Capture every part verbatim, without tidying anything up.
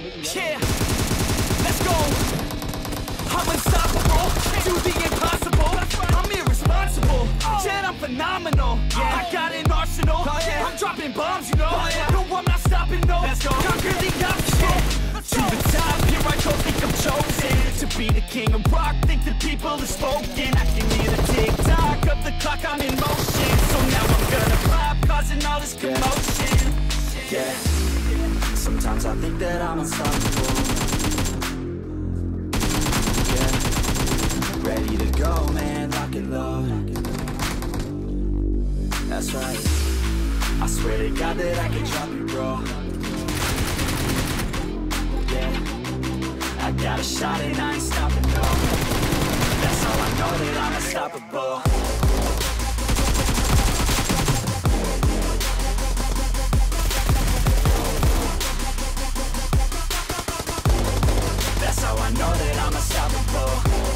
Yeah, let's go. I'm unstoppable, do the impossible. I'm irresponsible, yet I'm phenomenal. I got an arsenal, I'm dropping bombs, you know. No, I'm not stopping, no. Conquer the obstacle. To the top, here I go, think I'm chosen to be the king of rock, think the people have spoken. I can hear the tick-tock of the clock, I'm in motion. So now I'm gonna pop, causing all this commotion. Yeah, sometimes I think that I'm unstoppable. Yeah, ready to go, man, lock and load. That's right, I swear to God that I can drop you, bro. I got a shot and I ain't stopping, no. That's how I know that I'm unstoppable. That's how I know that I'm unstoppable.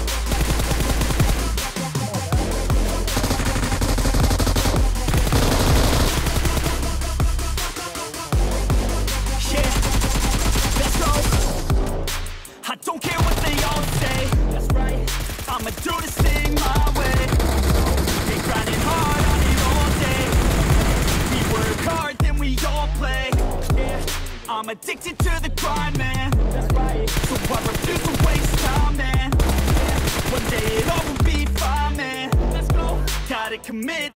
I don't care what they all say. That's right, I'ma do this thing my way. Been grinding hard on it all day. We work hard, then we all play. Yeah, I'm addicted to the grind, man. That's right, so I refuse to waste time, man. Yeah, one day it all will be fine, man. Let's go. Gotta commit.